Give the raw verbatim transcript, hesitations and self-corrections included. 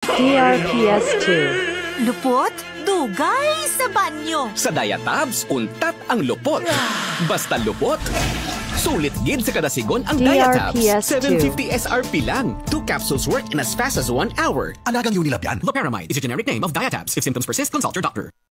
D R P S two. Lupot, dugay sa banyo. Sa Diatabs, untat ang lupot. Basta lupot, sulit gid sa kada sigon ang D R P Diatabs. S two. seven fifty S R P lang. Two capsules work in as fast as one hour. Alagang Unilab yan. Loperamide is a generic name of Diatabs. If symptoms persist, consult your doctor.